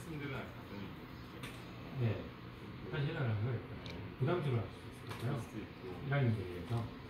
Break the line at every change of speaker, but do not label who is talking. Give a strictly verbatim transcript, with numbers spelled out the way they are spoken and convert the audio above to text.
말씀들은 가끔
네. 사실은 하는 거예요. 부담스러울 수 있을 것
그럴
같아요.
수도 있고
일학년들에 대해서.